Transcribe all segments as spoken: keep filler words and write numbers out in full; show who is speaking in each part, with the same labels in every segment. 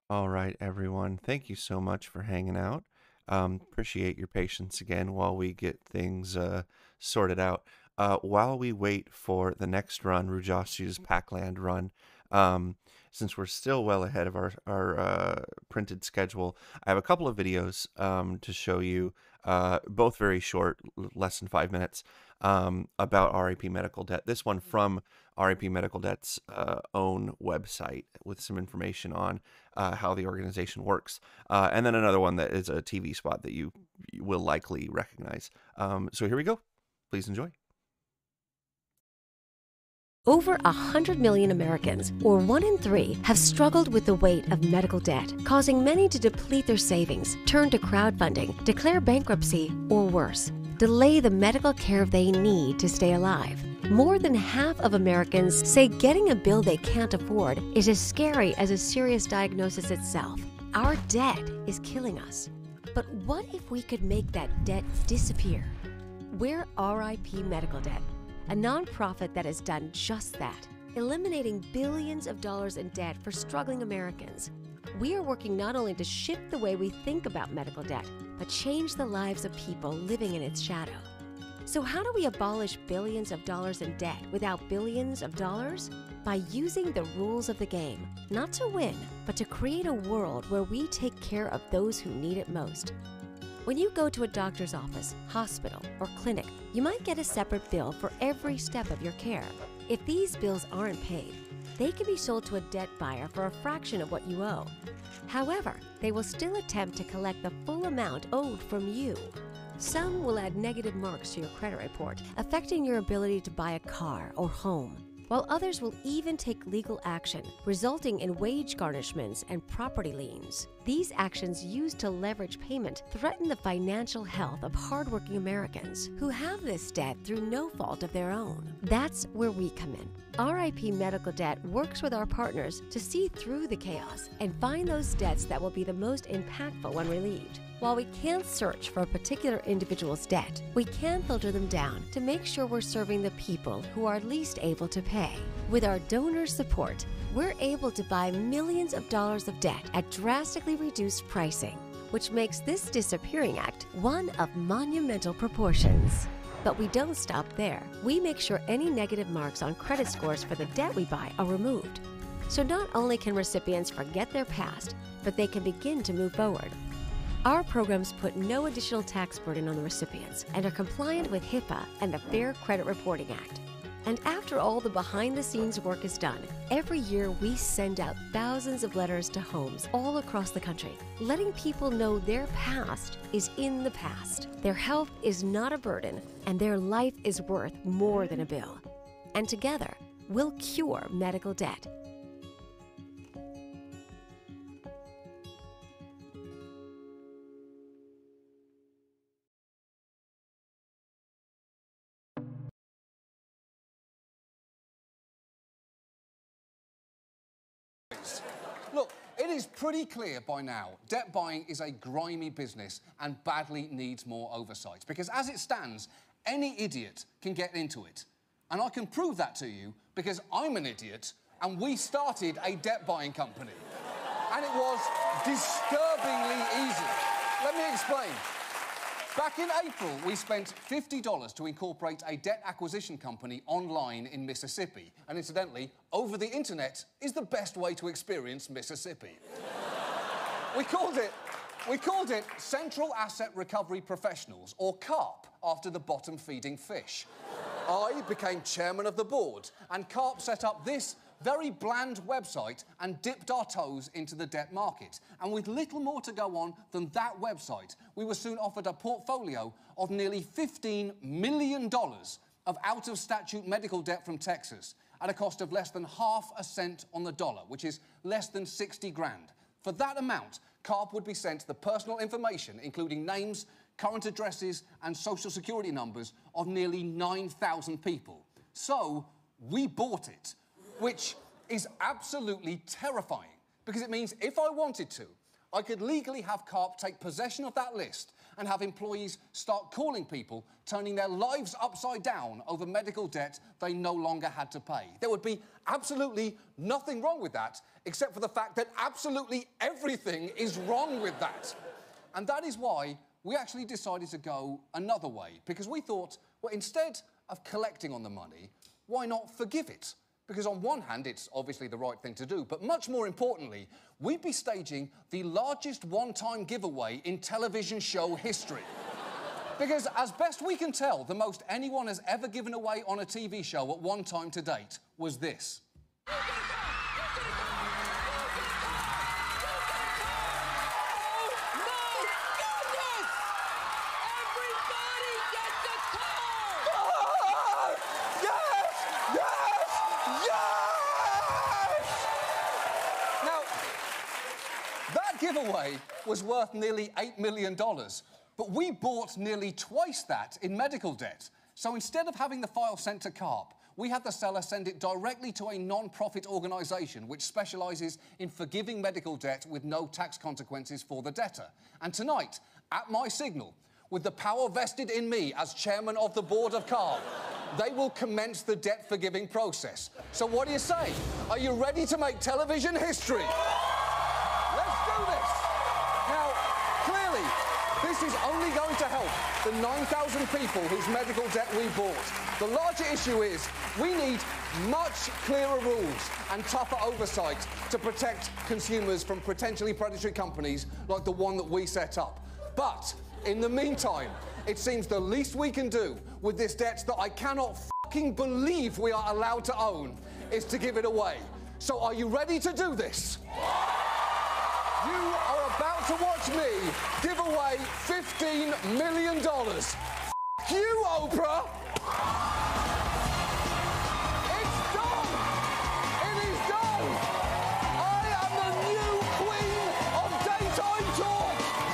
Speaker 1: All right, everyone. Thank you so much for hanging out. Um, appreciate your patience again while we get things uh, sorted out. Uh, while we wait for the next run, Rujasu's Packland run, um, since we're still well ahead of our, our uh, printed schedule, I have a couple of videos um, to show you, uh, both very short, l- less than five minutes, um, about R A P Medical Debt. This one from R A P Medical Debt's uh, own website with some information on uh, how the organization works. Uh, and then another one that is a T V spot that you, you will likely recognize. Um, so here we go. Please enjoy.
Speaker 2: Over a hundred million Americans, or one in three, have struggled with the weight of medical debt, causing many to deplete their savings, turn to crowdfunding, declare bankruptcy, or worse, delay the medical care they need to stay alive. More than half of Americans say getting a bill they can't afford is as scary as a serious diagnosis itself. Our debt is killing us. But what if we could make that debt disappear? We're R I P Medical Debt, a nonprofit that has done just that, eliminating billions of dollars in debt for struggling Americans. We are working not only to shift the way we think about medical debt, but change the lives of people living in its shadow. So how do we abolish billions of dollars in debt without billions of dollars? By using the rules of the game, not to win, but to create a world where we take care of those who need it most. When you go to a doctor's office, hospital, or clinic, you might get a separate bill for every step of your care. If these bills aren't paid, they can be sold to a debt buyer for a fraction of what you owe. However, they will still attempt to collect the full amount owed from you. Some will add negative marks to your credit report, affecting your ability to buy a car or home, while others will even take legal action, resulting in wage garnishments and property liens. These actions used to leverage payment threaten the financial health of hardworking Americans who have this debt through no fault of their own. That's where we come in. R I P Medical Debt works with our partners to see through the chaos and find those debts that will be the most impactful when relieved. While we can't search for a particular individual's debt, we can filter them down to make sure we're serving the people who are least able to pay. With our donor support, we're able to buy millions of dollars of debt at drastically reduced pricing, which makes this disappearing act one of monumental proportions. But we don't stop there. We make sure any negative marks on credit scores for the debt we buy are removed. So not only can recipients forget their past, but they can begin to move forward. Our programs put no additional tax burden on the recipients and are compliant with HIPAA and the Fair Credit Reporting Act. And after all the behind-the-scenes work is done, every year we send out thousands of letters to homes all across the country, letting people know their past is in the past. Their health is not a burden, and their life is worth more than a bill. And together, we'll cure medical debt.
Speaker 3: Look, it is pretty clear by now debt buying is a grimy business and badly needs more oversight. Because as it stands, any idiot can get into it. And I can prove that to you because I'm an idiot and we started a debt buying company. And it was disturbingly easy. Let me explain. Back in April, we spent fifty dollars to incorporate a debt acquisition company online in Mississippi. And incidentally, over the internet is the best way to experience Mississippi. we called it, we called it Central Asset Recovery Professionals, or CARP, after the bottom-feeding fish. I became chairman of the board, and CARP set up this very bland website and dipped our toes into the debt market. And with little more to go on than that website, we were soon offered a portfolio of nearly fifteen million dollars of out-of-statute medical debt from Texas at a cost of less than half a cent on the dollar, which is less than sixty grand. For that amount, CARP would be sent the personal information, including names, current addresses, and social security numbers of nearly nine thousand people. So, we bought it, which is absolutely terrifying, because it means if I wanted to, I could legally have CARP take possession of that list and have employees start calling people, turning their lives upside down over medical debt they no longer had to pay. There would be absolutely nothing wrong with that, except for the fact that absolutely everything is wrong with that. And that is why we actually decided to go another way, because we thought, well, instead of collecting on the money, why not forgive it? Because on one hand, it's obviously the right thing to do, but much more importantly, we'd be staging the largest one-time giveaway in television show history. Because as best we can tell, the most anyone has ever given away on a T V show at one time to date was this. Giveaway was worth nearly eight million dollars, but we bought nearly twice that in medical debt. So instead of having the file sent to CARP, we had the seller send it directly to a non-profit organisation which specialises in forgiving medical debt with no tax consequences for the debtor. And tonight, at my signal, with the power vested in me as chairman of the board of CARP, they will commence the debt-forgiving process. So what do you say? Are you ready to make television history? Let's do this. Now, clearly, this is only going to help the nine thousand people whose medical debt we bought. The larger issue is we need much clearer rules and tougher oversight to protect consumers from potentially predatory companies like the one that we set up. But in the meantime, it seems the least we can do with this debt that I cannot fucking believe we are allowed to own is to give it away. So are you ready to do this? You are about to watch me give away fifteen million dollars. F you, Oprah! It's done! It is done! I am the new queen of daytime talk!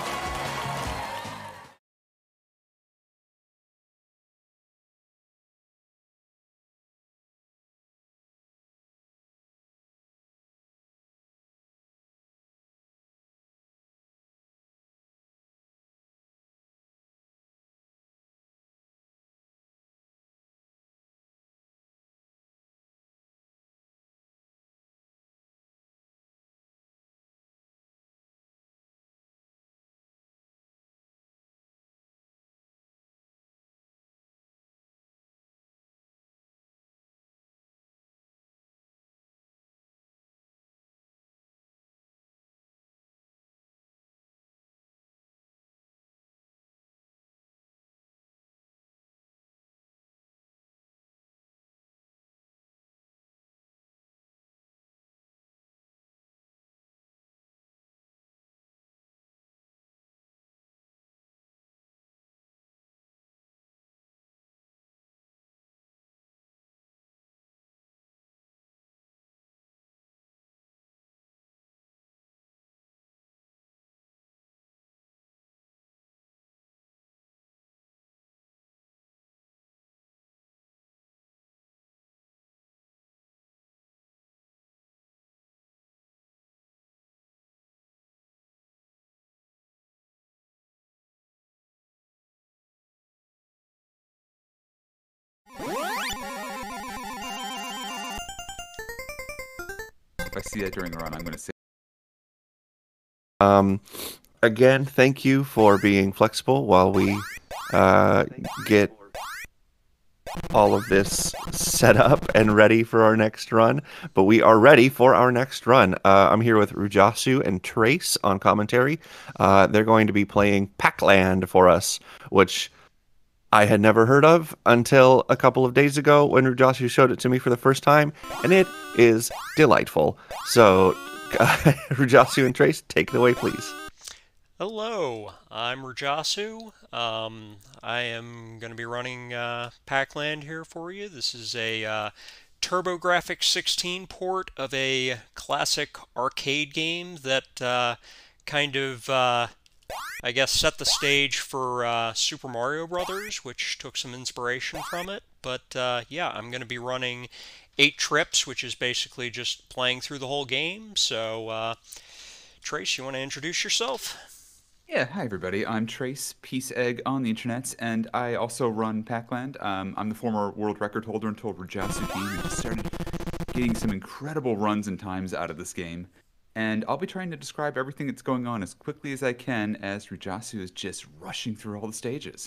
Speaker 4: If I see that during the run, I'm going to say.
Speaker 1: Um, again, thank you for being flexible while we uh, get all of this set up and ready for our next run. But we are ready for our next run. Uh, I'm here with Rujasu and Trace on commentary. Uh, they're going to be playing Pac-Land for us, which I had never heard of until a couple of days ago when Rujasu showed it to me for the first time, and it is delightful. So, uh, Rujasu and Trace, take it away, please.
Speaker 5: Hello, I'm Rujasu. Um, I am going to be running uh, Pac-Land here for you. This is a uh, TurboGrafx sixteen port of a classic arcade game that uh, kind of... Uh, I guess set the stage for uh, Super Mario Brothers, which took some inspiration from it. But uh, yeah, I'm going to be running eight trips, which is basically just playing through the whole game. So, uh, Trace, you want to introduce yourself?
Speaker 4: Yeah, hi everybody. I'm Trace Peace Egg on the internet, and I also run Pac-Land. Um, I'm the former world record holder until Rajasu came and just started getting some incredible runs and times out of this game. And I'll be trying to describe everything that's going on as quickly as I can as Rajasu is just rushing through all the stages.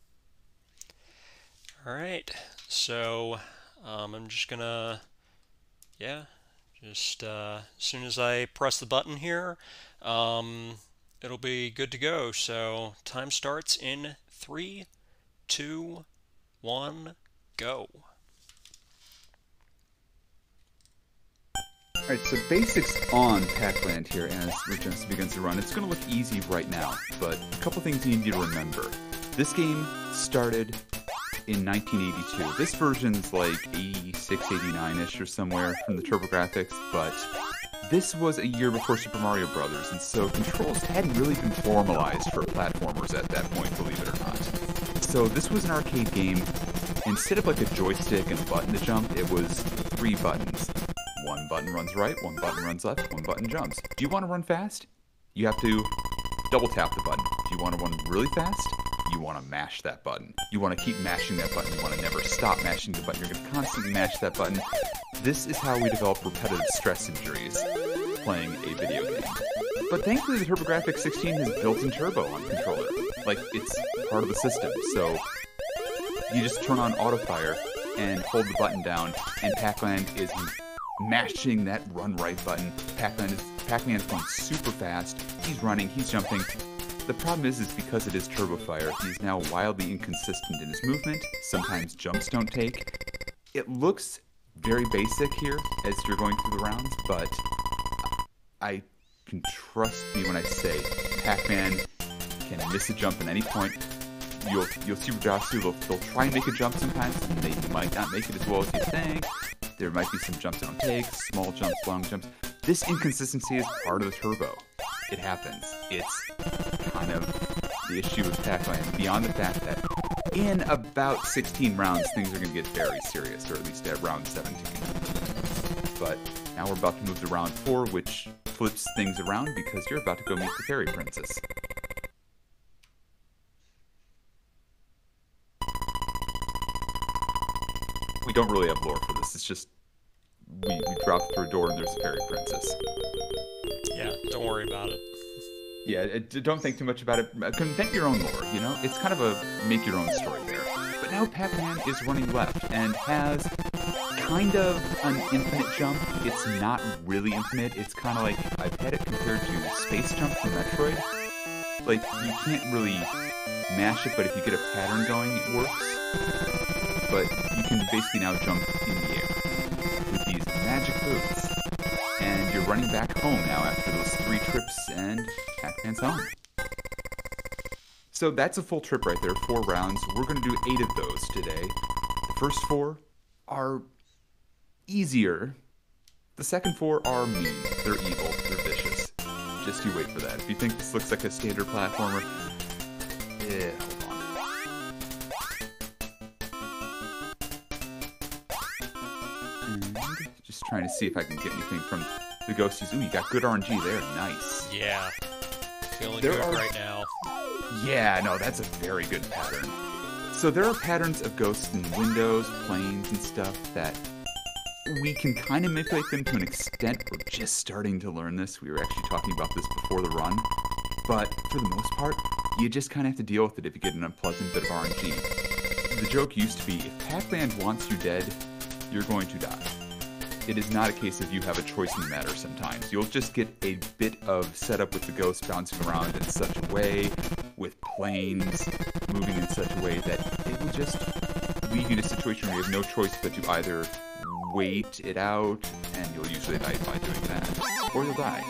Speaker 5: Alright, so um, I'm just gonna, yeah, just uh, as soon as I press the button here, um, it'll be good to go. So time starts in three, two, one, go.
Speaker 4: Alright, so basics on Pac-Land here as Rajasu begins to run. It's going to look easy right now, but a couple things you need to remember. This game started in nineteen eighty-two. This version's like eighty-six, eighty-nine-ish or somewhere from the TurboGrafx, but this was a year before Super Mario Brothers, and so controls hadn't really been formalized for platformers at that point, believe it or not. So this was an arcade game. Instead of like a joystick and a button to jump, it was three buttons. One button runs right, one button runs left, one button jumps. Do you want to run fast? You have to double tap the button. Do you want to run really fast? You want to mash that button. You want to keep mashing that button. You want to never stop mashing the button. You're going to constantly mash that button. This is how we develop repetitive stress injuries playing a video game. But thankfully the TurboGrafx sixteen has built-in turbo on controller. Like, it's part of the system. So you just turn on autofire and hold the button down, and Pac-Land is mashing that run right button. Pac-Man is, Pac-Man is going super fast. He's running, he's jumping. The problem is, is because it is Turbo Fire, he's now wildly inconsistent in his movement. Sometimes jumps don't take. It looks very basic here as you're going through the rounds, but I can trust me when I say Pac-Man can miss a jump at any point. You'll you'll see Rajasu, they'll, they'll try and make a jump sometimes, and they might not make it as well as you think. There might be some jumps they don't take, small jumps, long jumps. This inconsistency is part of the turbo. It happens. It's kind of the issue with Pac-Land, beyond the fact that in about sixteen rounds, things are going to get very serious, or at least at round seventeen. But now we're about to move to round four, which flips things around because you're about to go meet the Fairy Princess. We don't really have lore for this. It's just we, we drop through a door and there's a Fairy Princess.
Speaker 5: Yeah, don't worry about it.
Speaker 4: Yeah, it, don't think too much about it. Invent your own lore, you know? It's kind of a make your own story there. But now Pac-Man is running left and has kind of an infinite jump. It's not really infinite. It's kind of like, I've had it compared to Space Jump from Metroid. Like, you can't really mash it, but if you get a pattern going, it works. But you can basically now jump in the air with these magic boots. And you're running back home now after those three trips, and Pac-Man's home. So that's a full trip right there, four rounds. We're going to do eight of those today. The first four are easier. The second four are mean. They're evil. They're vicious. Just you wait for that. If you think this looks like a standard platformer, eh, hold on. And just trying to see if I can get anything from the ghosties. Ooh, you got good R N G there. Nice.
Speaker 5: Yeah. Feeling
Speaker 4: There
Speaker 5: good
Speaker 4: are-
Speaker 5: right now.
Speaker 4: Yeah, no, that's a very good pattern. So there are patterns of ghosts in windows, planes, and stuff that we can kind of manipulate them to an extent. We're just starting to learn this. We were actually talking about this before the run. But for the most part, you just kind of have to deal with it if you get an unpleasant bit of R N G. The joke used to be, if Pac-Man wants you dead, you're going to die. It is not a case of you have a choice in the matter sometimes. You'll just get a bit of setup with the ghost bouncing around in such a way, with planes moving in such a way that it will just leave you in a situation where you have no choice but to either wait it out, and you'll usually die by doing that, or you'll die.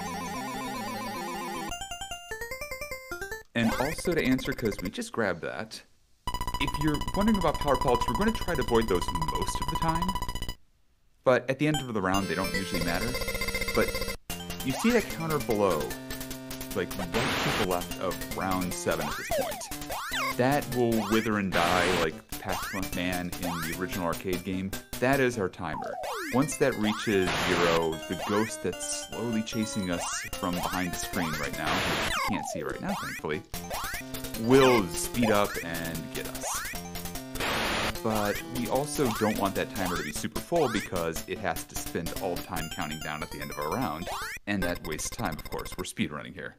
Speaker 4: And also to answer, because we just grabbed that, if you're wondering about power pellets, we're going to try to avoid those most of the time. But at the end of the round, they don't usually matter. But you see that counter below, like right to the left of round seven at this point. That will wither and die like Pac-Man in the original arcade game, that is our timer. Once that reaches zero, the ghost that's slowly chasing us from behind the screen right now, which you can't see right now, thankfully, will speed up and get us. But we also don't want that timer to be super full because it has to spend all the time counting down at the end of our round, and that wastes time, of course. We're speedrunning here.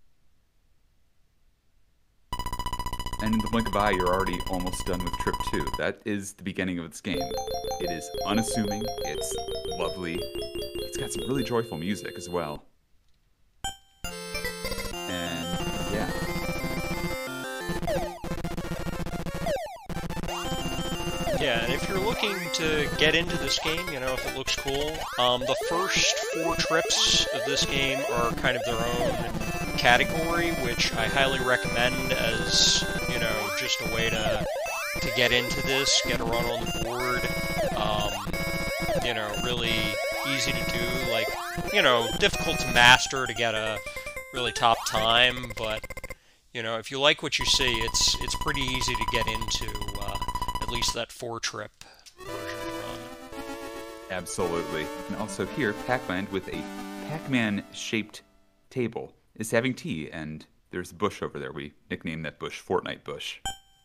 Speaker 4: And in the blink of an eye, you're already almost done with Trip two. That is the beginning of this game. It is unassuming, it's lovely, it's got some really joyful music as well. And, yeah.
Speaker 5: Yeah, and if you're looking to get into this game, you know, if it looks cool, um, the first four trips of this game are kind of their own category, which I highly recommend as, you know, just a way to to get into this, get a run on the board. Um, you know, really easy to do, like, you know, difficult to master to get a really top time, but, you know, if you like what you see, it's it's pretty easy to get into, uh, at least that four-trip version of the run.
Speaker 4: Absolutely. And also here, Pac-Land with a Pac-Man-shaped table is having tea, and there's a bush over there. We nicknamed that bush Fortnite Bush.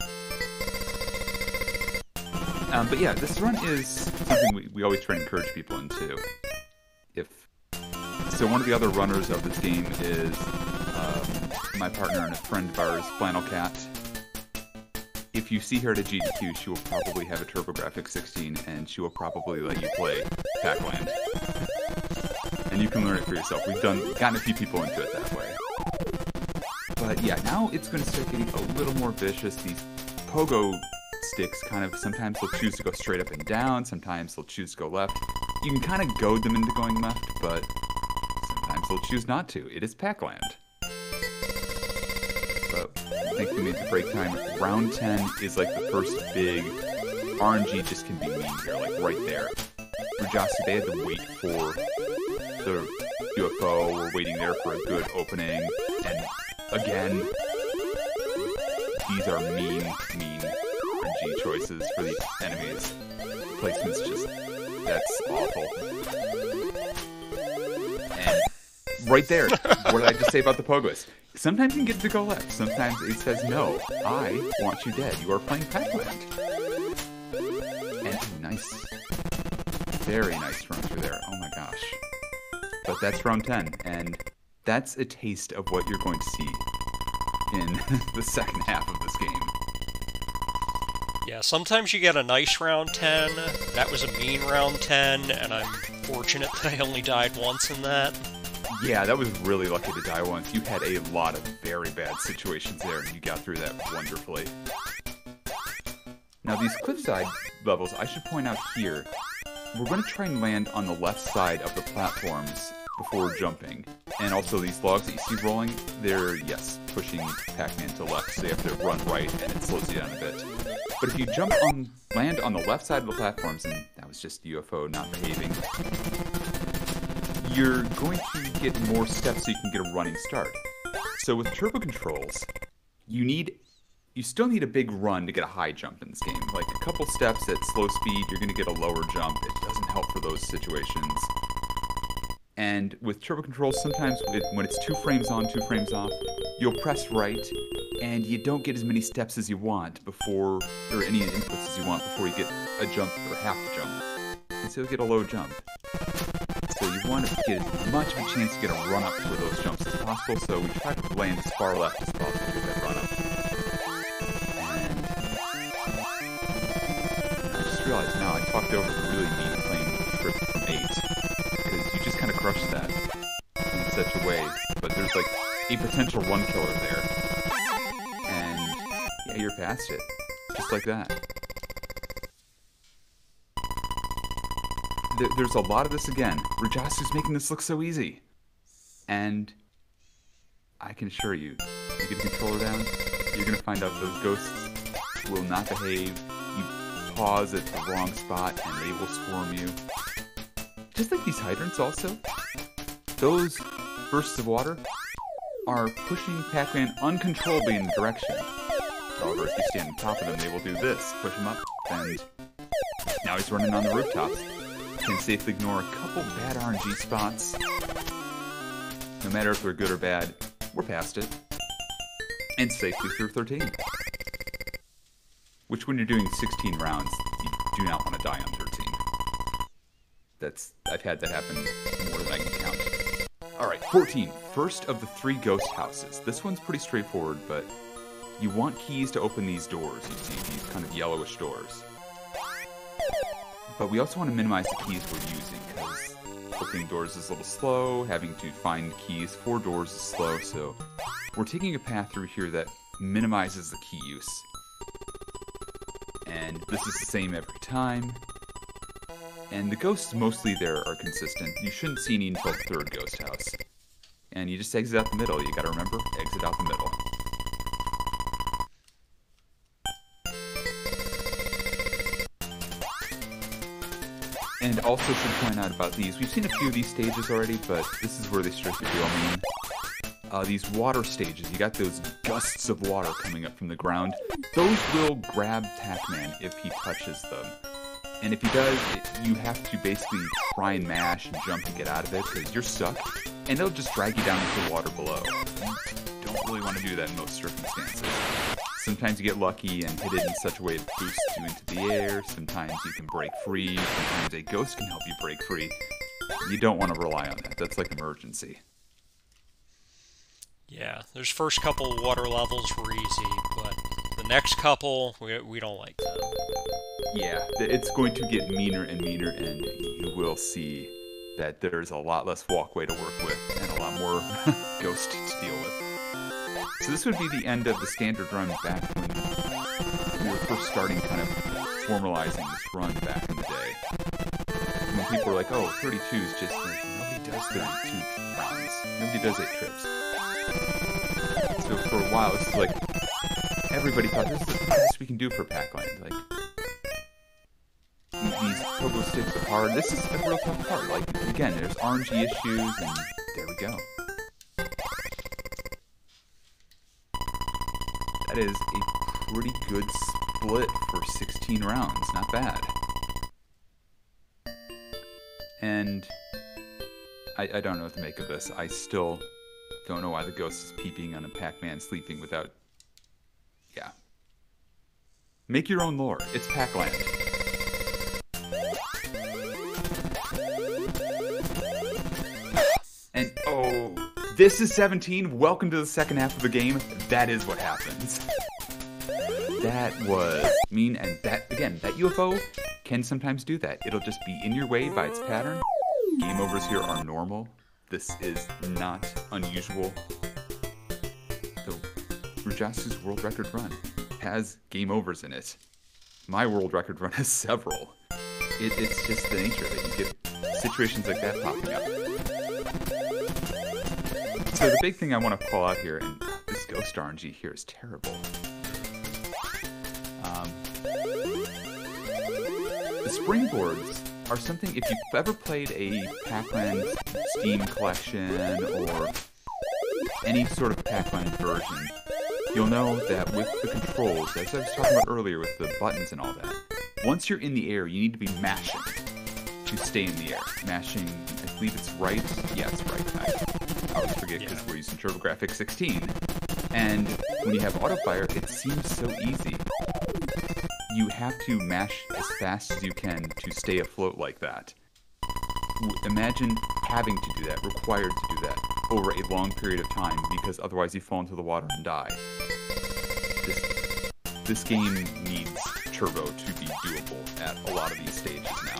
Speaker 4: Um, but yeah, this run is something we, we always try to encourage people into. If so, one of the other runners of this game is um, my partner and a friend of ours, Flannel Cat. If you see her at a G D Q, she will probably have a TurboGrafx sixteen, and she will probably let you play Pac-Land. And you can learn it for yourself. We've done gotten a few people into it that way. But yeah, now it's going to start getting a little more vicious. These pogo sticks kind of, sometimes they'll choose to go straight up and down, sometimes they'll choose to go left. You can kind of goad them into going left, but sometimes they'll choose not to. It is Pac-Land. But I think we made the break time. Round ten is like the first big R N G just can be mean here, like right there. Rujasi, they had to wait for the U F O, we're waiting there for a good opening, and again, these are mean, mean R N G choices for the enemies. Placement's just, that's awful. And right there, what did I just say about the Pogos? Sometimes you can get to go left, sometimes it says, no, I want you dead, you are playing Pac-Land. And nice, very nice run through there, oh my gosh. But that's round ten, and that's a taste of what you're going to see in the second half of this game.
Speaker 5: Yeah, sometimes you get a nice round ten. That was a mean round ten, and I'm fortunate that I only died once in that.
Speaker 4: Yeah, that was really lucky to die once. You had a lot of very bad situations there, and you got through that wonderfully. Now, these cliffside levels, I should point out here, we're going to try and land on the left side of the platforms before jumping. And also these logs that you see rolling, they're, yes, pushing Pac-Man to the left, so you have to run right, and it slows you down a bit. But if you jump on, land on the left side of the platforms, and that was just the U F O not behaving, you're going to get more steps so you can get a running start. So with turbo controls, you need, you still need a big run to get a high jump in this game. Like a couple steps at slow speed, you're going to get a lower jump. It doesn't help for those situations. And with turbo controls, sometimes it, when it's two frames on, two frames off, you'll press right, and you don't get as many steps as you want before, or any inputs as you want before you get a jump or half a jump. And so you'll get a low jump. So you want to get as much of a chance to get a run up for those jumps as possible, so we try to land as far left as possible to get that run up. And I just realized now I talked over the really mean playing Trip from eight. You just kind of crush that in such a way, but there's like a potential run killer there, and yeah, you're past it, just like that. There, there's a lot of this again. Rujasu's making this look so easy, and I can assure you, you get the controller down, you're gonna find out those ghosts will not behave. You pause at the wrong spot, and they will swarm you. Just like these hydrants also, those bursts of water are pushing Pac-Man uncontrollably in the direction. However, if you stand on top of them, they will do this. Push him up, and now he's running on the rooftops. Can safely ignore a couple bad R N G spots. No matter if they're good or bad, we're past it. And safely through thirteen. Which, when you're doing sixteen rounds, you do not want to die on thirteen. That's, I've had that happen more than I can count. Alright, fourteen. First of the three ghost houses. This one's pretty straightforward, but you want keys to open these doors. You see these kind of yellowish doors. But we also want to minimize the keys we're using, because opening doors is a little slow, having to find keys for doors is slow, so we're taking a path through here that minimizes the key use. And this is the same every time. And the ghosts mostly there are consistent. You shouldn't see any until the third ghost house. And you just exit out the middle. You gotta remember, exit out the middle. And also should point out about these, we've seen a few of these stages already, but this is where they start to feel mean. Uh, these water stages, you got those gusts of water coming up from the ground. Those will grab Pac-Man if he touches them. And if he does, it, you have to basically try and mash and jump and get out of it, because you're stuck, and they'll just drag you down into the water below. You don't really want to do that in most circumstances. Sometimes you get lucky and hit it in such a way that boosts you into the air, sometimes you can break free, sometimes a ghost can help you break free. You don't want to rely on that, that's like emergency.
Speaker 5: Yeah, those first couple water levels were easy, but the next couple, we, we don't like them.
Speaker 4: Yeah, it's going to get meaner and meaner, and you will see that there's a lot less walkway to work with, and a lot more ghost to deal with. So this would be the end of the standard run back when we were first starting kind of formalizing this run back in the day. When people were like, oh, thirty-two is just like, nobody does thirty-two rounds. Nobody does eight trips. So for a while, it's like, everybody thought, this is the best we can do for Pac-Land. Like, these pogo sticks are hard. This is a real tough part. Like, again, there's R N G issues, and there we go. That is a pretty good split for sixteen rounds. Not bad. And I, I don't know what to make of this. I still don't know why the ghost is peeping on a Pac-Man sleeping without... Yeah. Make your own lore. It's Pac-Land. And, oh, this is seventeen. Welcome to the second half of the game. That is what happens. That was mean, and that, again, that U F O can sometimes do that. It'll just be in your way by its pattern. Game overs here are normal. This is not unusual. The Rujasu's world record run has game overs in it. My world record run has several. It, it's just the nature of it. You get situations like that popping up. So the big thing I want to call out here, and this ghost R N G here is terrible. Um, the springboards are something, if you've ever played a Pac-Land Steam collection or any sort of Pac-Land version, you'll know that with the controls, as I was talking about earlier with the buttons and all that, once you're in the air, you need to be mashing to stay in the air. Mashing, I believe it's right. Yeah, it's right. I always forget because yeah. we're using TurboGrafx sixteen. And when you have auto-fire, it seems so easy. You have to mash as fast as you can to stay afloat like that. Imagine having to do that, required to do that, over a long period of time, because otherwise you fall into the water and die. This, this game needs Turbo to be doable at a lot of these stages now.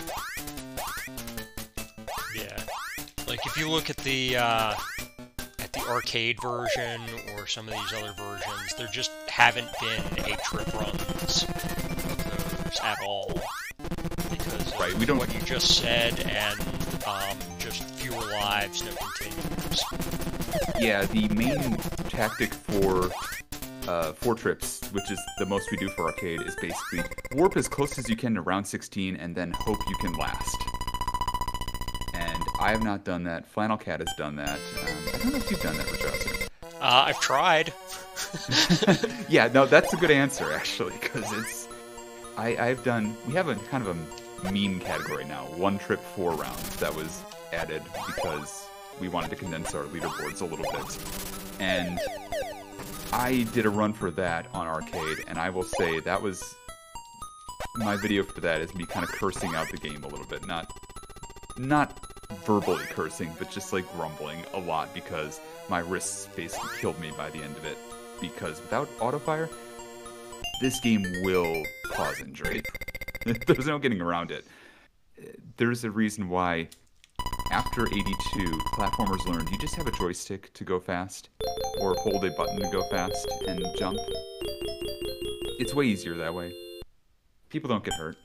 Speaker 5: Yeah. Like, if you look at the, uh, at the arcade version, or some of these other versions, there just haven't been eight trip runs of those at all. Because of
Speaker 4: right, we don't...
Speaker 5: what you just said, and um, just fewer lives, no continues.
Speaker 4: Yeah, the main tactic for uh, four trips, which is the most we do for arcade, is basically warp as close as you can to round sixteen and then hope you can last. And I have not done that. Flannel Cat has done that. Um, I don't know if you've done that, Rajasu.
Speaker 5: Uh, I've tried.
Speaker 4: Yeah, no, that's a good answer, actually, because it's... I, I've done... We have a kind of a meme category now. One trip, four rounds. That was added because we wanted to condense our leaderboards a little bit. And I did a run for that on arcade, and I will say that was... My video for that is me kind of cursing out the game a little bit. Not, not verbally cursing, but just like grumbling a lot because my wrists basically killed me by the end of it. Because without autofire, this game will cause injury. There's no getting around it. There's a reason why after eighty-two, platformers learned you just have a joystick to go fast, or hold a button to go fast and jump. It's way easier that way. People don't get hurt.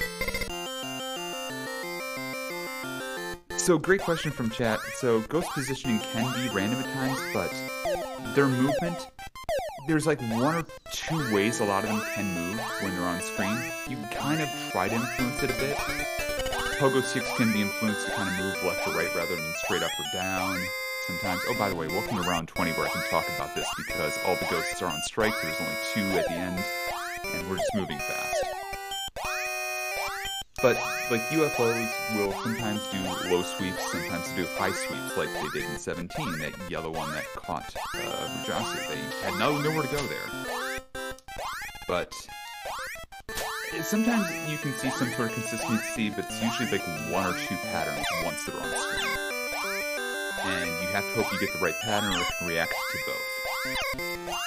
Speaker 4: So, great question from chat. So, ghost positioning can be random at times, but their movement, there's like one or two ways a lot of them can move when they're on screen. You can kind of try to influence it a bit. Pogo sticks can be influenced to kind of move left or right rather than straight up or down sometimes. Oh, by the way, welcome to round twenty where I can talk about this because all the ghosts are on strike. There's only two at the end, and we're just moving fast. But, like, U F Os will sometimes do low sweeps, sometimes do high sweeps, like they did in seventeen, that yellow one that caught uh, Rujasu. They had no, nowhere to go there. But sometimes you can see some sort of consistency, but it's usually like one or two patterns once they're on screen. And you have to hope you get the right pattern or it can react to both.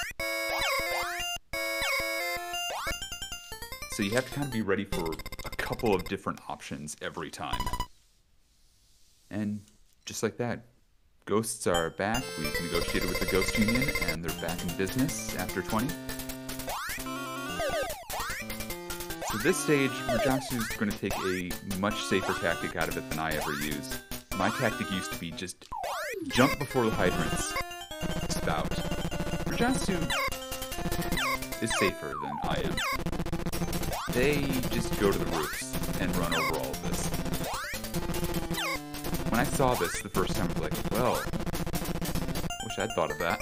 Speaker 4: So you have to kind of be ready for a couple of different options every time. And just like that, ghosts are back. We've negotiated with the Ghost Union, and they're back in business after twenty. So this stage, Rujasu's going to take a much safer tactic out of it than I ever used. My tactic used to be just jump before the hydrants spout. Rujasu is safer than I am. They just go to the roofs and run over all of this. When I saw this the first time, I was like, well, wish I'd thought of that.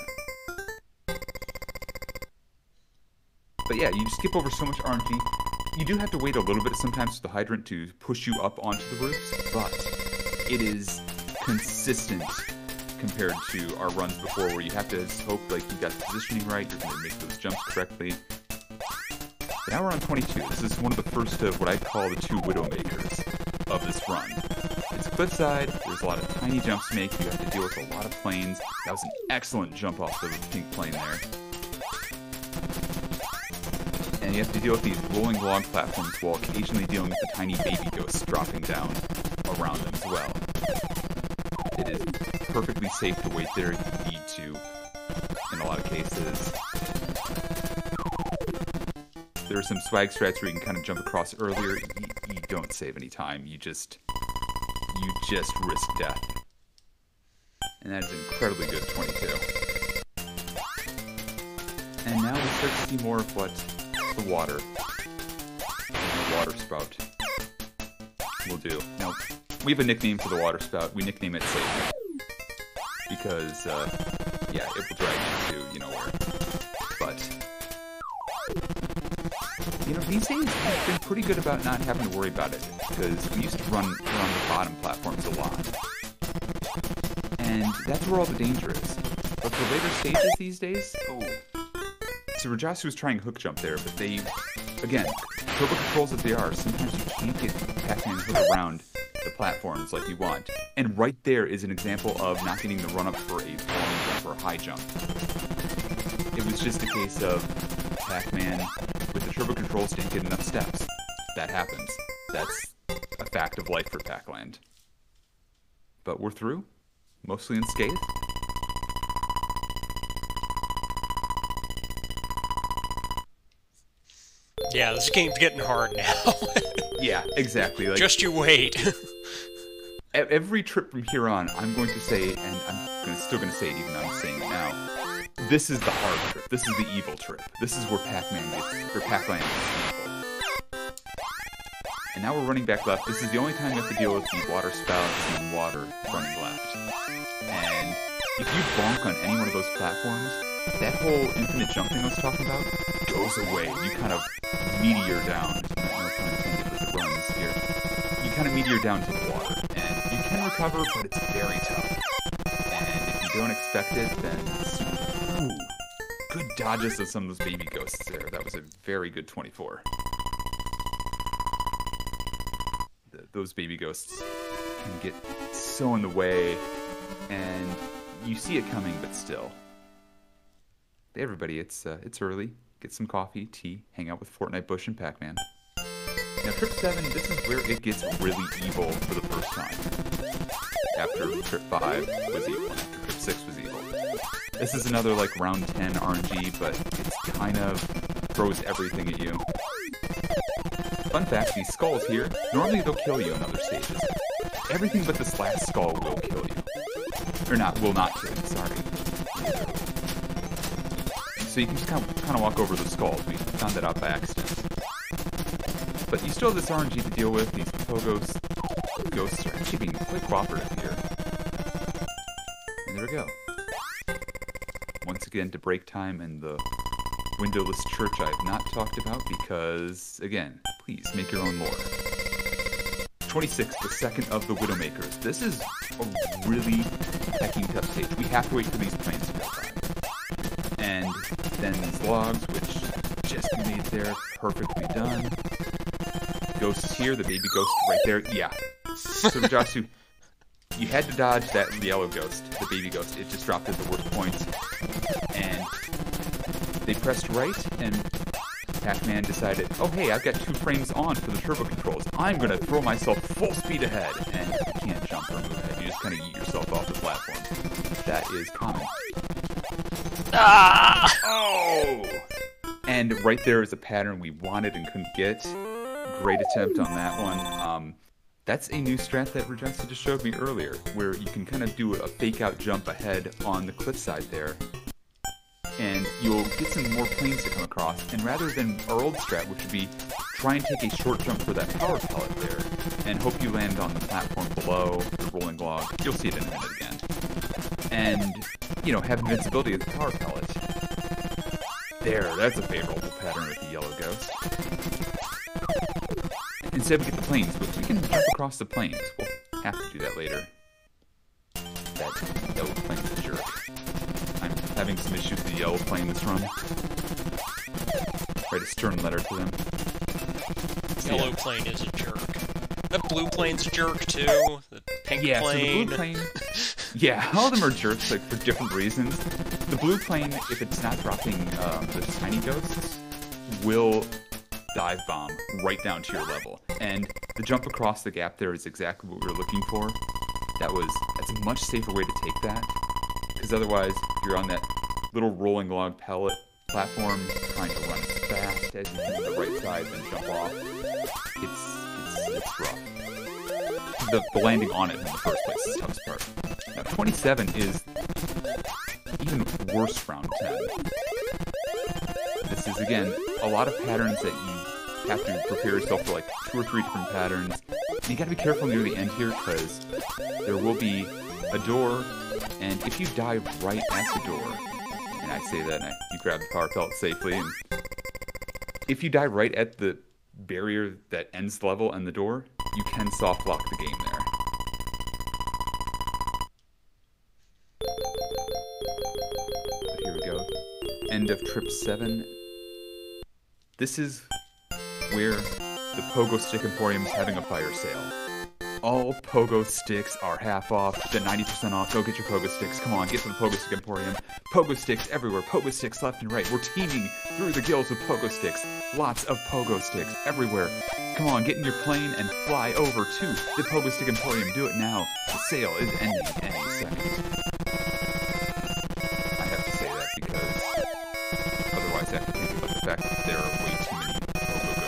Speaker 4: But yeah, you skip over so much R N G. You do have to wait a little bit sometimes for the hydrant to push you up onto the roofs, but it is consistent compared to our runs before where you have to hope like you got the positioning right, you're going to make those jumps correctly. Now we're on twenty-two. This is one of the first of what I call the two Widowmakers of this run. It's cliffside, there's a lot of tiny jumps to make, you have to deal with a lot of planes. That was an excellent jump off the pink plane there. And you have to deal with these rolling log platforms while occasionally dealing with the tiny baby ghosts dropping down around them as well. It is perfectly safe to wait there if you need to, in a lot of cases. There are some swag strats where you can kind of jump across earlier. You, you don't save any time. You just, you just risk death. And that is incredibly good twenty-two. And now we start to see more of what the water, the water spout will do. Now, we have a nickname for the water spout. We nickname it Safe. Because, uh, yeah, it will drag you to, you know where. But you know, these days I've been pretty good about not having to worry about it, because we used to run around the bottom platforms a lot. And that's where all the danger is. But for later stages these days, oh. So Rujasu was trying hook jump there, but they, again, turbo controls as they are, sometimes you can't get Pac-Man hook around the platforms like you want. And right there is an example of not getting the run-up for a long jump or a high jump. It was just a case of Pac-Man with the turbo controls didn't get enough steps. That happens. That's a fact of life for Pac-Land. But we're through, mostly unscathed.
Speaker 5: Yeah, this game's getting hard now.
Speaker 4: Yeah, exactly. Like,
Speaker 5: just you wait.
Speaker 4: Every trip from here on, I'm going to say, and I'm gonna, still going to say it even though I'm saying it now, this is the hard trip. This is the evil trip. This is where Pac-Man gets, or Pac-Land gets evil. And now we're running back left. This is the only time you have to deal with the water spouts and water running left. And if you bonk on any one of those platforms, that whole infinite jump thing I was talking about goes away. You kind of meteor down. No pun intended with the runs here. You kind of meteor down to the water, and you can recover, but it's very tough. And if you don't expect it, then ooh, good dodges of some of those baby ghosts there. That was a very good twenty-four. The, those baby ghosts can get so in the way, and you see it coming, but still. Hey everybody, it's uh, it's early. Get some coffee, tea, hang out with Fortnite Bush and Pac-Man. Now Trip seven, this is where it gets really evil for the first time. After Trip five was evil, after Trip six was evil. This is another like round ten R N G, but it's kind of throws everything at you. Fun fact, these skulls here, normally they'll kill you in other stages. Everything but this last skull will kill you. Or not, will not kill you, sorry. So you can just kind of, kind of walk over the skulls. We found that out by accident. But you still have this R N G to deal with. These Pogos ghosts are actually being quite cooperative here. And there we go. Once again, to break time in the windowless church I have not talked about because, again, please make your own lore. twenty-six, the second of the Widowmakers. This is a really hecking tough stage. We have to wait for these planes to go by. And then these logs, which just made there, perfectly done. Ghosts here, the baby ghost right there. Yeah. So Rajasu, you had to dodge that yellow ghost, the baby ghost. It just dropped at the worst points. And they pressed right, and Pac-Man decided, oh hey, I've got two frames on for the turbo controls. I'm going to throw myself full speed ahead. And you can't jump or move ahead. You just kind of yeet yourself off the platform. That is common.
Speaker 5: Ah!
Speaker 4: Oh! And right there is a pattern we wanted and couldn't get. Great attempt on that one. Um, that's a new strat that Rajasu just showed me earlier, where you can kind of do a fake-out jump ahead on the cliffside there. And you'll get some more planes to come across, and rather than our old strat, which would be try and take a short jump for that power pellet there, and hope you land on the platform below the rolling log. You'll see it in a minute again. And, you know, have invincibility of the power pellet. There, that's a favorable pattern with the yellow ghost. Instead we get the planes, but we can jump across the planes. We'll have to do that later. That yellow plane's a jerk. I'm having some issues with the yellow plane this run. Write a stern letter to them.
Speaker 5: Yellow plane is a jerk. The blue plane's a jerk too. The pink
Speaker 4: yeah,
Speaker 5: plane.
Speaker 4: So the blue plane. Yeah, all of them are jerks, like for different reasons. The blue plane, if it's not dropping um, the tiny ghosts, will dive bomb right down to your level. And the jump across the gap there is exactly what we were looking for. That was that's a much safer way to take that, because otherwise you're on that little rolling log pellet platform trying to run as fast as you can to the right side and jump off. It's it's it's rough. The, the landing on it in the first place is the toughest part. Now, twenty-seven is even worse round ten. This is, again, a lot of patterns that you have to prepare yourself for, like, two or three different patterns. And you gotta be careful near the end here, because there will be a door, and if you dive right at the door, and I say that, and I, you grab the power pellet safely, and if you dive right at the barrier that ends the level and the door, you can soft lock the game there. But here we go. End of Trip seven. This is where the Pogo Stick Emporium is having a fire sale. All Pogo Sticks are half off, to ninety percent off. Go get your Pogo Sticks. Come on, get to the Pogo Stick Emporium. Pogo Sticks everywhere. Pogo Sticks left and right. We're teaming through the gills with Pogo Sticks. Lots of Pogo Sticks everywhere. Come on, get in your plane and fly over to the Pogo Stick Emporium. Do it now. The sale is ending any second. I have to say that because otherwise I have to think about the fact that there are way too many Pogo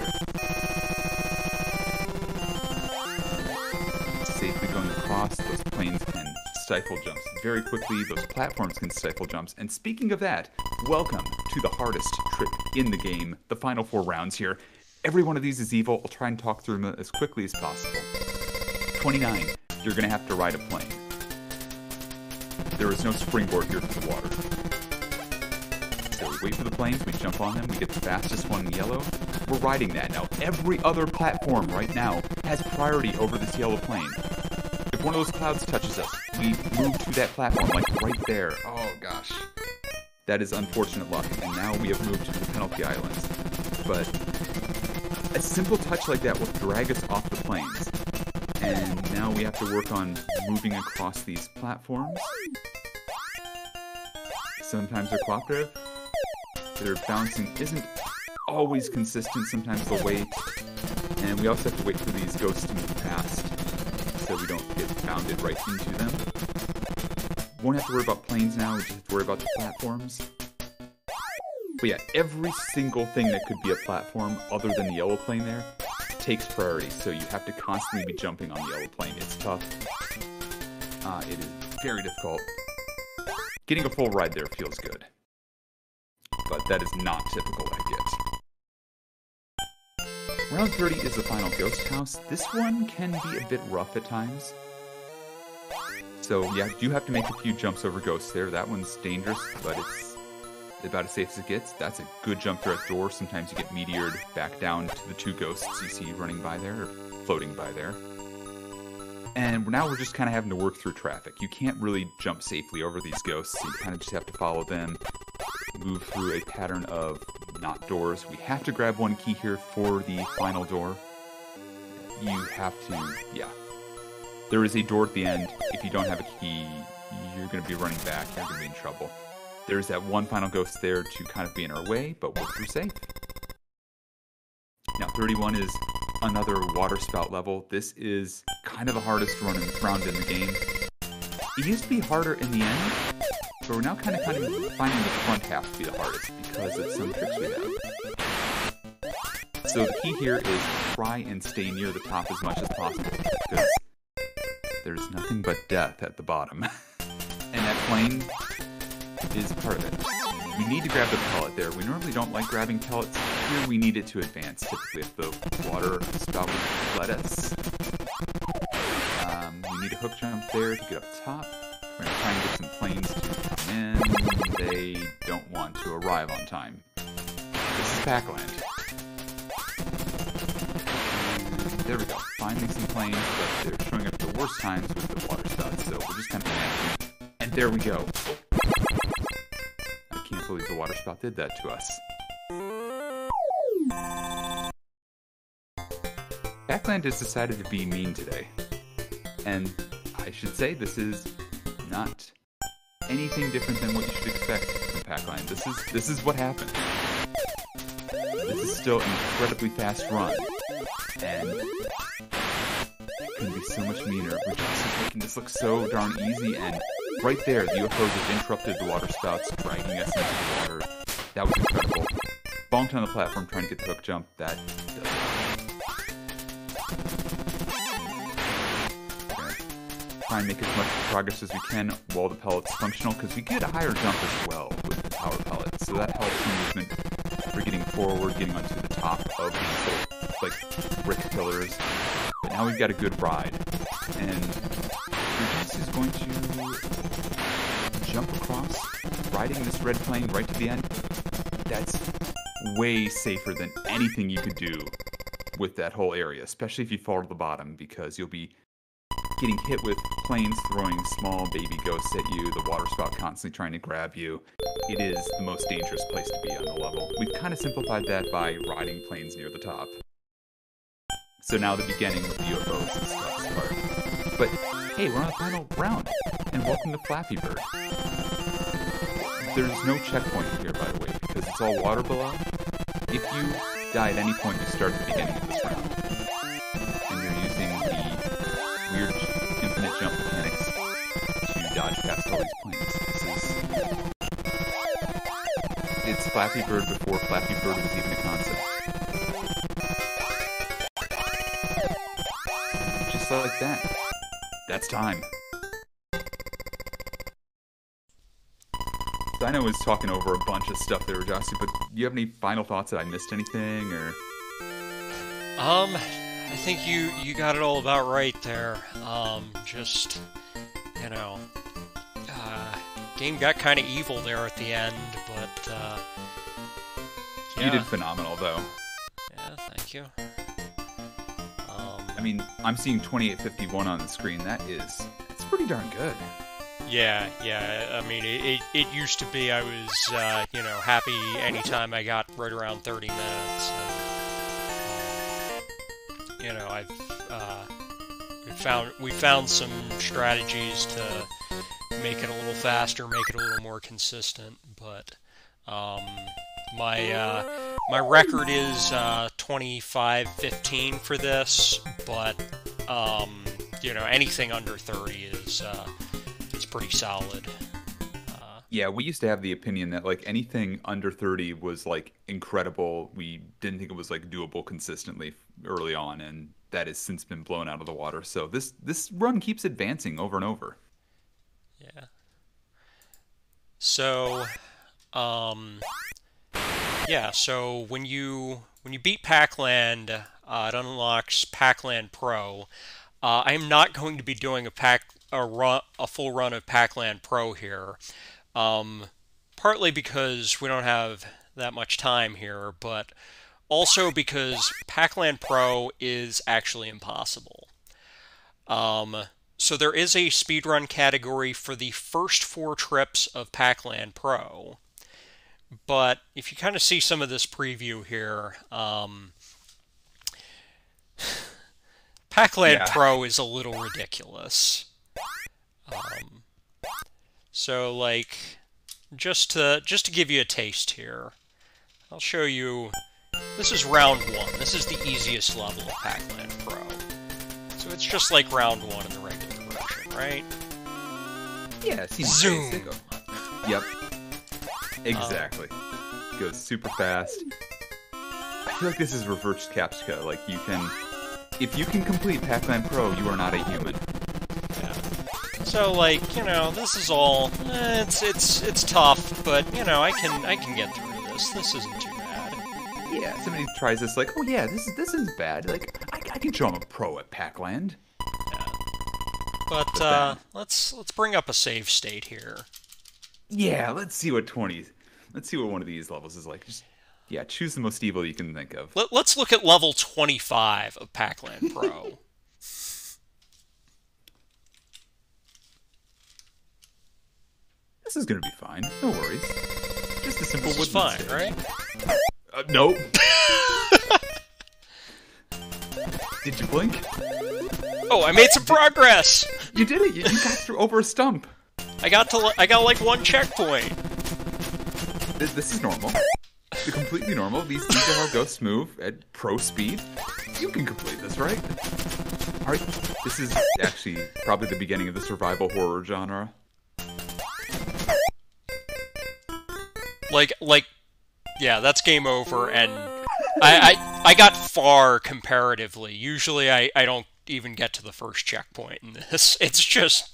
Speaker 4: ghosts there. Safely going across, those planes can stifle jumps very quickly. Those platforms can stifle jumps. And speaking of that, welcome to the hardest trip in the game. The final four rounds here. Every one of these is evil. I'll try and talk through them as quickly as possible. twenty-nine, you're going to have to ride a plane. there is no springboard here for the water. So we wait for the planes, we jump on them, we get the fastest one in yellow. We're riding that. Now, every other platform right now has priority over this yellow plane. If one of those clouds touches us, we move to that platform, like right there. Oh, gosh. That is unfortunate luck. And now we have moved to the penalty islands. But a simple touch like that will drag us off the planes. And now we have to work on moving across these platforms. Sometimes they're cooperative. Their bouncing isn't always consistent. Sometimes they'll wait. And we also have to wait for these ghosts to move past so we don't get bounded right into them. Won't have to worry about planes now, we just have to worry about the platforms. But yeah, every single thing that could be a platform other than the yellow plane there takes priority, so you have to constantly be jumping on the yellow plane. It's tough. Uh, it is very difficult. Getting a full ride there feels good. But that is not typical, I get. Round thirty is the final ghost house. This one can be a bit rough at times. So yeah, you do have to make a few jumps over ghosts there. That one's dangerous, but it's about as safe as it gets. That's a good jump threat door. Sometimes you get meteored back down to the two ghosts you see running by there, or floating by there. And now we're just kind of having to work through traffic. You can't really jump safely over these ghosts, so you kind of just have to follow them, move through a pattern of not doors. We have to grab one key here for the final door. You have to, yeah. There is a door at the end. If you don't have a key, you're going to be running back. You're going to be in trouble. There's that one final ghost there to kind of be in our way, but we're through safe. Now, thirty-one is another water spout level. This is kind of the hardest run round in the game. It used to be harder in the end, but we're now kind of, kind of finding the front half to be the hardest because of some tricks we have. So the key here is try and stay near the top as much as possible, because there's nothing but death at the bottom. And that plane is part of it. We need to grab the pellet there. We normally don't like grabbing pellets. Here we need it to advance, typically, if the water spout would let us. Um, we need a hook jump there to get up top. We're going to try and get some planes to come in. They don't want to arrive on time. This is Pac-Land. There we go. Finally some planes, but they're showing up at the worst times with the water spouts, so we're just kind of managing. And there we go. I can't believe the water spout did that to us. Pac-Land has decided to be mean today. And I should say this is not anything different than what you should expect from Pac-Land. This is this is what happened. This is still an incredibly fast run. And it can be so much meaner. We're just making this look so darn easy, and right there, the U F Os have interrupted the water spouts, dragging us into the water. That was incredible. Bonked on the platform trying to get the hook jump. That does not. Okay. Try and make as much progress as we can while the pellet's functional, because we get a higher jump as well with the power pellet. So that helps the movement for getting forward, getting onto the top of these little, like, brick pillars. But now we've got a good ride. And Regis is going to jump across, riding this red plane right to the end. That's way safer than anything you could do with that whole area, especially if you fall to the bottom, because you'll be getting hit with planes throwing small baby ghosts at you, the water spout constantly trying to grab you. It is the most dangerous place to be on the level. We've kind of simplified that by riding planes near the top. So now the beginning with the U F Os is the toughest part. But hey, we're on the final round, and welcome to Flappy Bird. There's no checkpoint here, by the way, because it's all water below. If you die at any point, you start at the beginning of this round. And you're using the weird infinite jump mechanics to dodge past all these planes. This is... It's Flappy Bird before Flappy Bird was even a concept. Just like that. That's time. So I know I was talking over a bunch of stuff there, Jossie, but do you have any final thoughts? That I missed anything, or?
Speaker 5: Um, I think you you got it all about right there. Um, just, you know, uh, game got kind of evil there at the end, but uh, yeah.
Speaker 4: You did phenomenal, though.
Speaker 5: Yeah, thank you. Um,
Speaker 4: I mean, I'm seeing twenty-eight fifty-one on the screen. That is, it's pretty darn good.
Speaker 5: Yeah, yeah. I mean, it, it, it used to be I was, uh, you know, happy anytime I got right around thirty minutes. And, um, you know, I've uh, we found we found some strategies to make it a little faster, make it a little more consistent. But um, my uh, my record is uh, twenty-five fifteen for this, but um, you know, anything under thirty is. Uh, It's pretty solid. Uh,
Speaker 4: yeah, we used to have the opinion that like anything under thirty was like incredible. We didn't think it was like doable consistently early on, and that has since been blown out of the water. So this this run keeps advancing over and over.
Speaker 5: yeah. So, um, yeah. So when you when you beat Pac-Land, uh, it unlocks Pac-Land Pro. Uh, I'm not going to be doing a pack a run a full run of Pac-Land Pro here, um, partly because we don't have that much time here, but also because Pac-Land Pro is actually impossible. Um, so there is a speedrun category for the first four trips of Pac-Land Pro, but if you kind of see some of this preview here, um, Pac-Land
Speaker 4: Yeah.
Speaker 5: Pro is a little ridiculous. Um, so, like, just to just to give you a taste here, I'll show you. This is round one. This is the easiest level of Pac-Land Pro. So it's just like round one in the regular version, right?
Speaker 4: Yeah, it seems
Speaker 5: Zoom.
Speaker 4: basic. Yep. Exactly. Goes super fast. I feel like this is reverse captcha. Like you can, if you can complete Pac-Man Pro, you are not a human.
Speaker 5: Yeah. So, like, you know, this is all. Eh, it's it's it's tough, but you know, I can I can get through this. This isn't too bad.
Speaker 4: Yeah, somebody tries this, like, oh yeah, this is this isn't bad. Like, I, I can show I'm a pro at Pac-Land.
Speaker 5: Yeah. But uh, let's let's bring up a save state here.
Speaker 4: Yeah, let's see what twenty. Let's see what one of these levels is like. Just yeah, choose the most evil you can think of.
Speaker 5: Let, let's look at level twenty-five of Pac-Land Pro.
Speaker 4: This is gonna be fine. No worries. Just a simple
Speaker 5: This is
Speaker 4: wooden
Speaker 5: fine,
Speaker 4: stage.
Speaker 5: right?
Speaker 4: Uh, nope. Did you blink?
Speaker 5: Oh, I made some progress.
Speaker 4: You did it. You, you got through over a stump.
Speaker 5: I got to I got like one checkpoint.
Speaker 4: This, this is normal. It's completely normal. These these are how ghosts move at pro speed. You can complete this, right? All right. This is actually probably the beginning of the survival horror genre.
Speaker 5: Like like yeah, that's game over, and I I, I got far comparatively. Usually I, I don't even get to the first checkpoint in this. It's just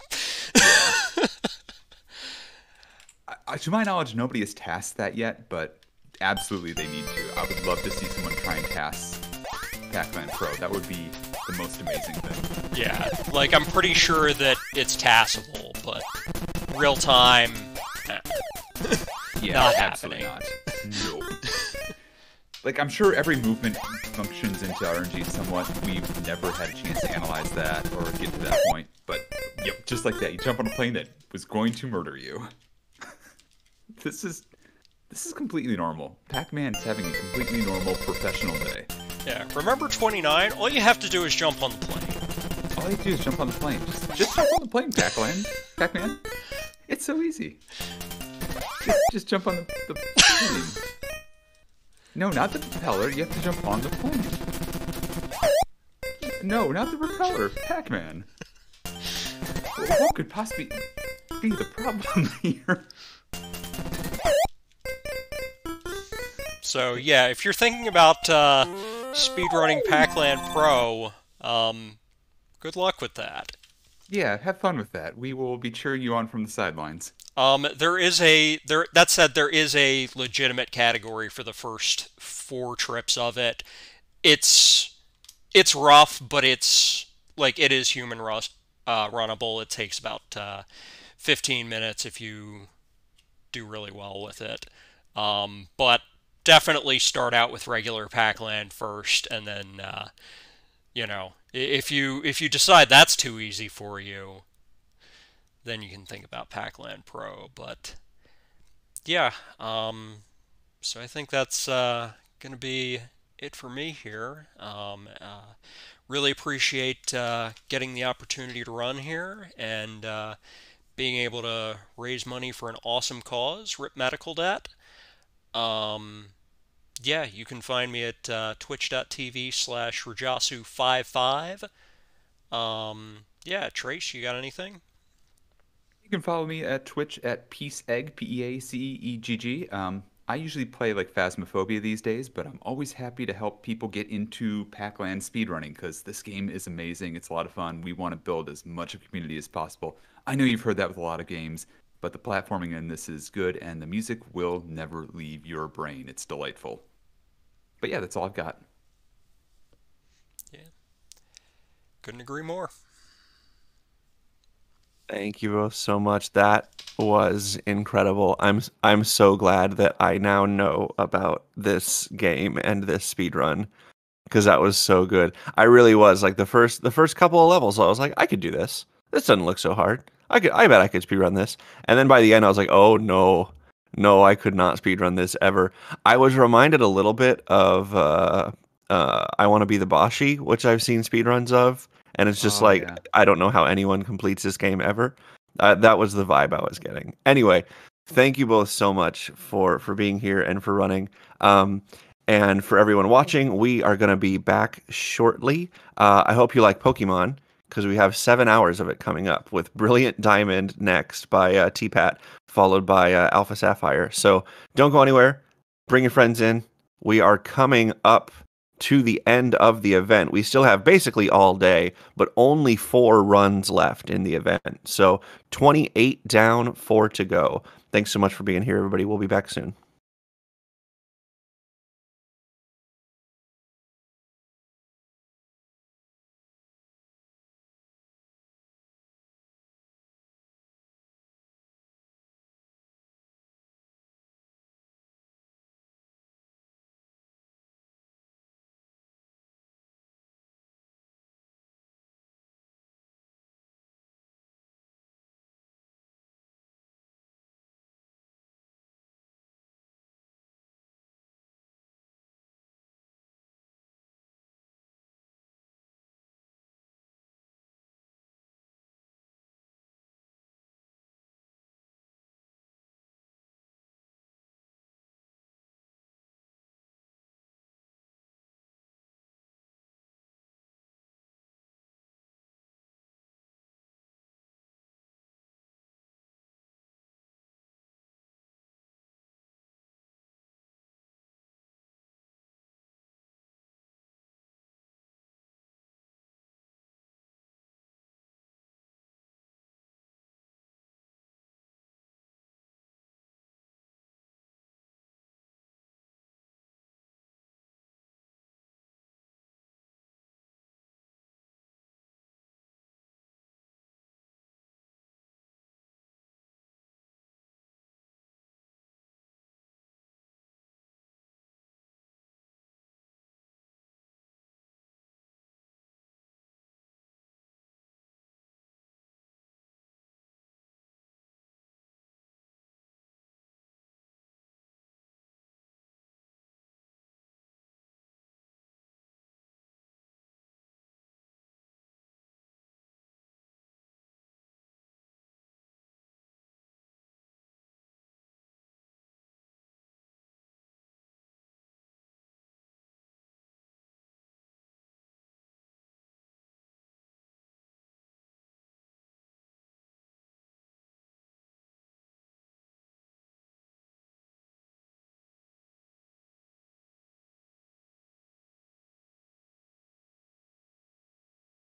Speaker 4: I, to my knowledge, nobody has tasked that yet, but absolutely they need to. I would love to see someone try and task Pac-Man Pro. That would be the most amazing thing.
Speaker 5: yeah, like I'm pretty sure that it's taskable, but real time eh.
Speaker 4: Yeah,
Speaker 5: Not
Speaker 4: absolutely not. No. Like, I'm sure every movement functions into R N G somewhat. We've never had a chance to analyze that or get to that point. But, yep, just like that. You jump on a plane that was going to murder you. This is... This is completely normal. Pac-Man's having a completely normal professional day.
Speaker 5: Yeah, remember twenty-nine? All you have to do is jump on the plane.
Speaker 4: All you have to do is jump on the plane. Just, just jump on the plane, Pac-Man. Pac-Man. It's so easy. Just, just jump on the, the plane. No, not the propeller. You have to jump on the plane. No, not the propeller. Pac-Man. What could possibly be the problem here?
Speaker 5: So yeah, if you're thinking about uh, speedrunning Pac-Land Pro, um, good luck with that.
Speaker 4: Yeah, have fun with that. We will be cheering you on from the sidelines.
Speaker 5: Um, there is a there. That said, there is a legitimate category for the first four trips of it. It's it's rough, but it's like it is human rust, uh, runnable. It takes about uh, fifteen minutes if you do really well with it. Um, but definitely start out with regular Pac-Land first, and then uh, you know, if you if you decide that's too easy for you, then you can think about Pac-Land Pro. But yeah, um, so I think that's uh, going to be it for me here. Um, uh, really appreciate uh, getting the opportunity to run here and uh, being able to raise money for an awesome cause, Rip Medical Debt. Um, yeah, you can find me at uh, twitch.tv slash Rajasu55. Um, yeah, Trace, you got anything?
Speaker 4: You can follow me at Twitch at PeaceEgg, P E A C E E G G. Um, I usually play like Phasmophobia these days, but I'm always happy to help people get into Pac-Land speedrunning because this game is amazing. It's a lot of fun. We want to build as much of a community as possible. I know you've heard that with a lot of games, but the platforming in this is good, and the music will never leave your brain. It's delightful. But yeah, that's all I've got.
Speaker 5: Yeah, couldn't agree more.
Speaker 1: Thank you both so much. That was incredible. I'm I'm so glad that I now know about this game and this speedrun because that was so good. I really was like the first the first couple of levels. I was like, I could do this. This doesn't look so hard. I could I bet I could speedrun this. And then by the end, I was like, oh no, no, I could not speedrun this ever. I was reminded a little bit of uh, uh, I Want to Be the Boshi, which I've seen speedruns of. And it's just
Speaker 4: Oh,
Speaker 1: like,
Speaker 4: yeah.
Speaker 1: I don't know how anyone completes this game ever. Uh, that was the vibe I was getting. Anyway, thank you both so much for, for being here and for running. Um, and for everyone watching, we are going to be back shortly. Uh, I hope you like Pokemon, because we have seven hours of it coming up with Brilliant Diamond next by uh, T-Pat, followed by uh, Alpha Sapphire. So don't go anywhere. Bring your friends in. We are coming up to the end of the event. We still have basically all day, but only four runs left in the event. So twenty-eight down, four to go. Thanks so much for being here, everybody. We'll be back soon.